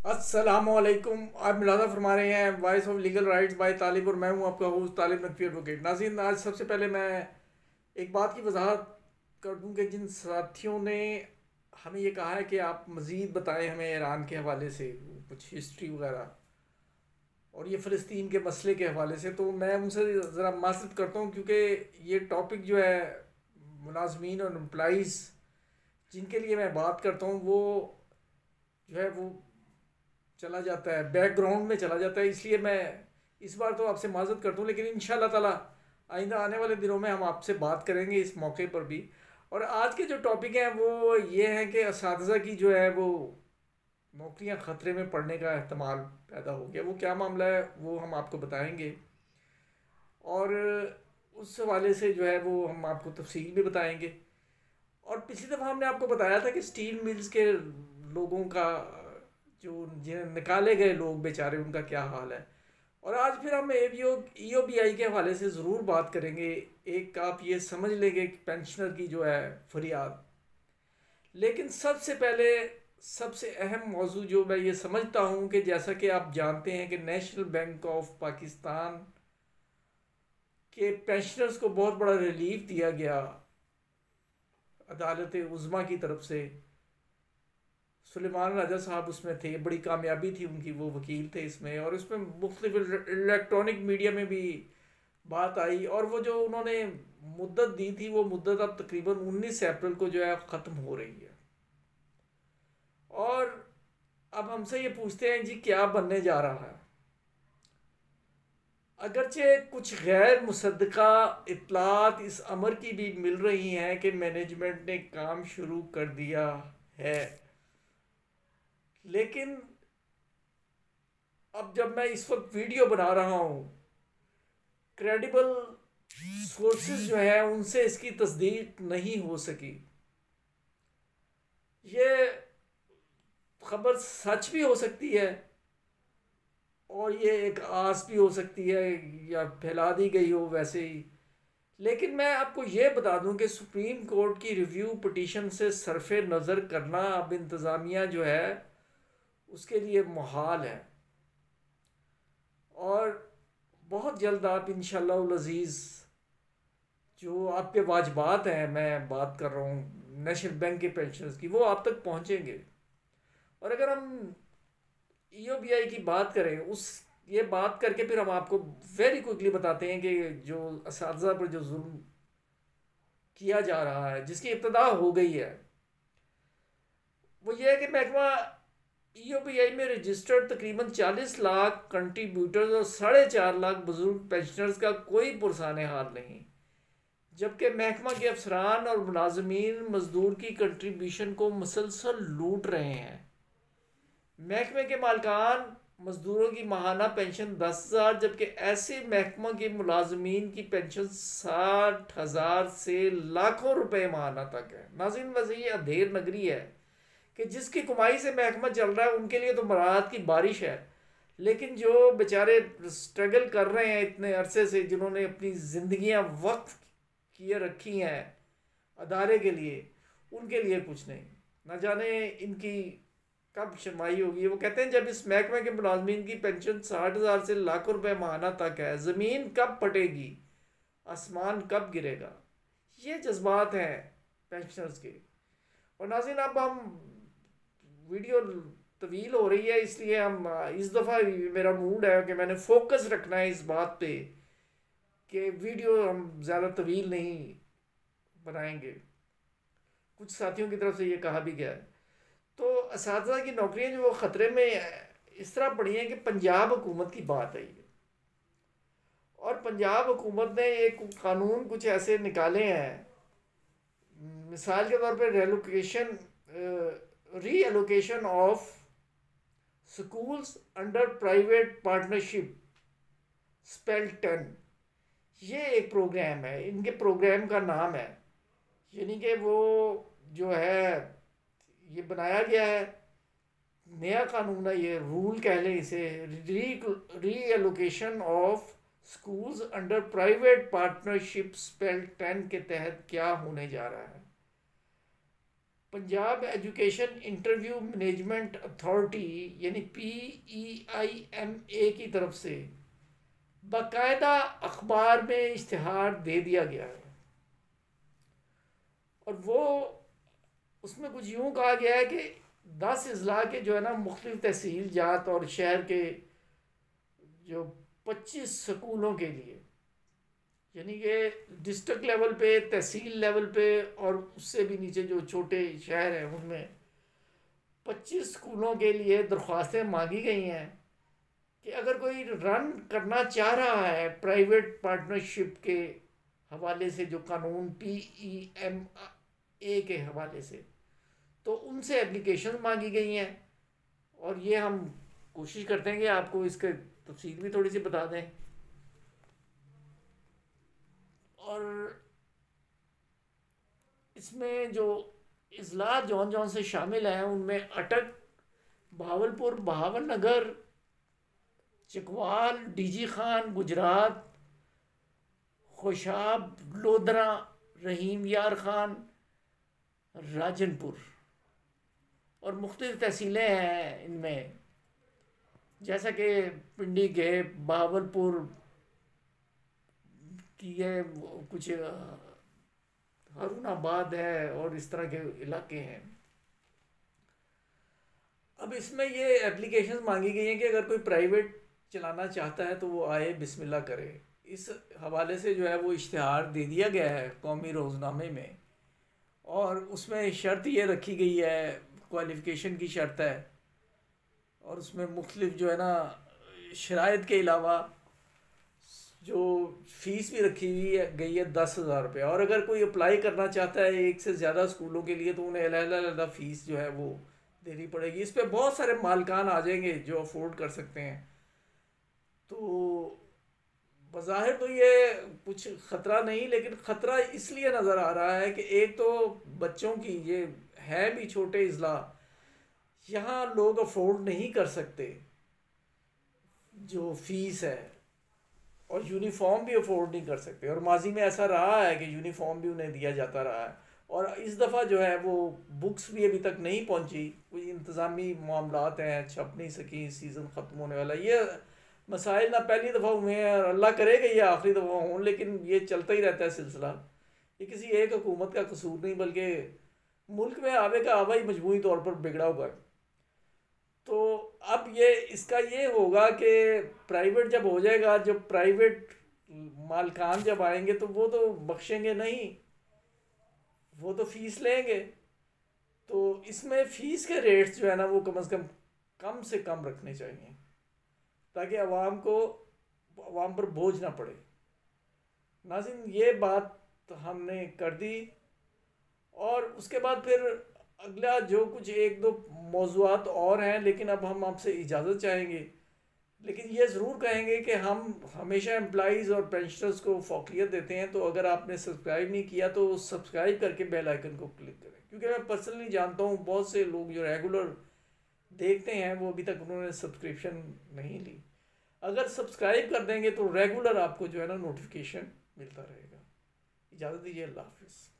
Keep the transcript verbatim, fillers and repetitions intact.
अस्सलामुअलैकुम। आप मिलादा फरमा रहे हैं voice of legal rights by Talib और मैं हूं आपका होस्ट तालिब नकवी एडवोकेट। नाज़रीन, आज सबसे पहले मैं एक बात की वजाहत कर दूं कि जिन साथियों ने हमें ये कहा है कि आप मज़ीद बताएं हमें ईरान के हवाले से कुछ हिस्ट्री वगैरह और ये फ़लस्तीन के मसले के हवाले से, तो मैं उनसे ज़रा मासरत करता हूँ क्योंकि ये टॉपिक जो है मुलाजमीन और एम्प्लॉइज़ जिनके लिए मैं बात करता हूँ वो जो है वो चला जाता है, बैकग्राउंड में चला जाता है। इसलिए मैं इस बार तो आपसे माजरत करता हूँ, लेकिन इंशाल्लाह ताला आइंदा आने वाले दिनों में हम आपसे बात करेंगे इस मौके पर भी। और आज के जो टॉपिक हैं वो ये हैं कि असातिज़ा की जो है वो नौकरियां ख़तरे में पड़ने का एहतमाल पैदा हो गया। वो क्या मामला है वो हम आपको बताएंगे और उस हवाले से जो है वो हम आपको तफसील भी बताएंगे। और पिछली दफ़ा हमने आपको बताया था कि स्टील मिल्स के लोगों का, जो जिन्हें निकाले गए लोग बेचारे, उनका क्या हाल है। और आज फिर हम A B O E O B I के हवाले से ज़रूर बात करेंगे। एक आप ये समझ लेंगे कि पेंशनर की जो है फरियाद। लेकिन सबसे पहले सबसे अहम मौजू जो मैं ये समझता हूँ कि जैसा कि आप जानते हैं कि नेशनल बैंक ऑफ पाकिस्तान के पेंशनर्स को बहुत बड़ा रिलीफ दिया गया अदालत उज़्मा की तरफ से। सुलेमान राजा साहब उसमें थे, बड़ी कामयाबी थी उनकी, वो वकील थे इसमें। और इसमें मुख्तलिफ इलेक्ट्रॉनिक मीडिया में भी बात आई। और वो जो उन्होंने मुद्दत दी थी वो मुद्दत अब तकरीबन उन्नीस अप्रैल को जो है ख़त्म हो रही है। और अब हमसे ये पूछते हैं जी क्या बनने जा रहा है। अगरचे कुछ गैर मुसद्दका इत्तलात इस अमर की भी मिल रही हैं कि मैनेजमेंट ने काम शुरू कर दिया है, लेकिन अब जब मैं इस वक्त वीडियो बना रहा हूँ, क्रेडिबल सोर्सेज जो है उनसे इसकी तस्दीक नहीं हो सकी। ये खबर सच भी हो सकती है और ये एक आस भी हो सकती है या फैला दी गई हो वैसे ही। लेकिन मैं आपको ये बता दूं कि सुप्रीम कोर्ट की रिव्यू पिटीशन से सरफे नज़र करना अब इंतज़ामिया जो है उसके लिए मुहाल है। और बहुत जल्द आप इंशाअल्लाह अज़ीज़ जो आपके वाजबात हैं, मैं बात कर रहा हूँ नेशनल बैंक के पेंशनर्स की, वो आप तक पहुँचेंगे। और अगर हम ई ओ बी आई की बात करें, उस ये बात करके फिर हम आपको वेरी क्विकली बताते हैं कि जो असातिज़ा पर जो जुल्म किया जा रहा है, जिसकी इब्तदा हो गई है, वो ये है कि महकमा ई ओ बी आई में रजिस्टर्ड तकरीबन चालीस लाख कंट्रीब्यूटर्स और साढ़े चार लाख बुजुर्ग पेंशनर्स का कोई पुरसाने हाल नहीं, जबकि महकमा के अफसरान और मुलाजमीन मजदूर की कंट्रीब्यूशन को मुसलसल लूट रहे हैं। महकमे के मालकान मजदूरों की माहाना पेंशन दस हज़ार, जबकि ऐसे महकमा के मुलाजमीन की पेंशन साठ हज़ार से लाखों रुपए माहाना तक है। नाज़रीन, वैसे ये अंधेर नगरी है कि जिसकी कमाई से महकमा चल रहा है उनके लिए तो बरात की बारिश है, लेकिन जो बेचारे स्ट्रगल कर रहे हैं इतने अरसे से, जिन्होंने अपनी ज़िंदगियां वक्फ किए रखी हैं अदारे के लिए, उनके लिए कुछ नहीं। ना जाने इनकी कब शर्माई होगी। वो कहते हैं जब इस महकमे के मुलाजमीन की पेंशन साठ हज़ार से लाखों रुपए माहाना तक है, ज़मीन कब फटेगी, आसमान कब गिरेगा। ये जज्बात हैं पेंशनर्स के। और नाज़रीन, अब हम वीडियो तवील हो रही है, इसलिए हम इस दफ़ा मेरा मूड है कि मैंने फोकस रखना है इस बात पे कि वीडियो हम ज़्यादा तवील नहीं बनाएंगे। कुछ साथियों की तरफ से ये कहा भी गया है। तो असातिज़ा की नौकरियां जो वो ख़तरे में इस तरह पड़ी हैं कि पंजाब हुकूमत की बात आई है और पंजाब हुकूमत ने एक कानून कुछ ऐसे निकाले हैं, मिसाल के तौर पर relocation reallocation of schools under private partnership spell ten. ये एक प्रोग्राम है, इनके प्रोग्राम का नाम है, यानी कि वो जो है ये बनाया गया है, नया कानून है, ये रूल कह लें इसे, re reallocation of schools under private partnership spell ten के तहत क्या होने जा रहा है। Punjab education interview management authority यानी P E I M A की तरफ से बाकायदा अखबार में इश्तिहार दे दिया गया है। और वो उसमें कुछ यूँ कहा गया है कि दस अजला के जो है ना मुख्तलिफ तहसील जात और शहर के जो पच्चीस स्कूलों के लिए, यानी कि डिस्ट्रिक्ट लेवल पे, तहसील लेवल पे और उससे भी नीचे जो छोटे शहर हैं उनमें पच्चीस स्कूलों के लिए दरख्वास्तें मांगी गई हैं कि अगर कोई रन करना चाह रहा है प्राइवेट पार्टनरशिप के हवाले से, जो कानून पी ई एम ए के हवाले से, तो उनसे एप्लीकेशन मांगी गई हैं। और ये हम कोशिश करते हैं कि आपको इसके तफसील भी थोड़ी सी बता दें। और इसमें जो अजला जौन जौन से शामिल हैं उनमें अटक, बहावलपुर, बहावन नगर, चकवाल, डीजी खान गुजरात, खुशाब, लोधरा, रहीम यार खान, राजनपुर और मुख्तलिफ तहसीलें हैं इनमें, जैसा कि पिंडी के बहावलपुर की है, कुछ हारूनाबाद है और इस तरह के इलाके हैं। अब इसमें ये एप्लीकेशन मांगी गई हैं कि अगर कोई प्राइवेट चलाना चाहता है तो वो आए, बिस्मिल्लाह करे। इस हवाले से जो है वो इश्तिहार दे दिया गया है कौमी रोज़नामे में, और उसमें शर्त ये रखी गई है, क्वालिफ़िकेशन की शर्त है, और उसमें मुख्तलिफ जो है ना शराइत के अलावा जो फ़ीस भी रखी हुई है गई है दस हज़ार रुपये। और अगर कोई अप्लाई करना चाहता है एक से ज़्यादा स्कूलों के लिए तो उन्हें अलग-अलग फ़ीस जो है वो देनी पड़ेगी। इस पे बहुत सारे मालकान आ जाएंगे जो अफोर्ड कर सकते हैं। तो बज़ाहिर तो ये कुछ ख़तरा नहीं, लेकिन ख़तरा इसलिए नज़र आ रहा है कि एक तो बच्चों की, ये है भी छोटे अजला, यहाँ लोग अफोर्ड नहीं कर सकते जो फ़ीस है, और यूनिफॉर्म भी अफोर्ड नहीं कर सकते। और माजी में ऐसा रहा है कि यूनिफॉर्म भी उन्हें दिया जाता रहा है, और इस दफ़ा जो है वो बुक्स भी अभी तक नहीं पहुंची, कुछ इंतज़ामी मामलात हैं, छप नहीं सकी, सीज़न ख़त्म होने वाला। ये मसाइल ना पहली दफ़ा हुए हैं और अल्लाह करेगा ये आखिरी दफ़ा हों, लेकिन ये चलता ही रहता है सिलसिला। ये किसी एक हुकूमत का कसूर नहीं, बल्कि मुल्क में आवे का आवा ही मजमूई तौर पर बिगड़ा हुआ है। तो अब ये इसका ये होगा कि प्राइवेट जब हो जाएगा, जब प्राइवेट मालकान जब आएंगे तो वो तो बख्शेंगे नहीं, वो तो फ़ीस लेंगे। तो इसमें फ़ीस के रेट्स जो है ना वो कम अज़ कम कम से कम रखने चाहिए, ताकि आवाम को, आवाम पर बोझ ना पड़े। नाज़रीन, ये बात हमने कर दी, और उसके बाद फिर अगला जो कुछ एक दो मौज़ूआत और हैं, लेकिन अब हम आपसे इजाज़त चाहेंगे। लेकिन ये ज़रूर कहेंगे कि हम हमेशा एम्प्लॉइज़ और पेंशनर्स को फ़ौक़ियत देते हैं, तो अगर आपने सब्सक्राइब नहीं किया तो सब्सक्राइब करके बेल आइकन को क्लिक करें, क्योंकि मैं पर्सनली जानता हूँ बहुत से लोग जो रेगुलर देखते हैं वो अभी तक उन्होंने सब्सक्रिप्शन नहीं ली। अगर सब्सक्राइब कर देंगे तो रेगुलर आपको जो है ना नोटिफिकेशन मिलता रहेगा। इजाज़त दीजिए, अल्लाह हाफ़िज़।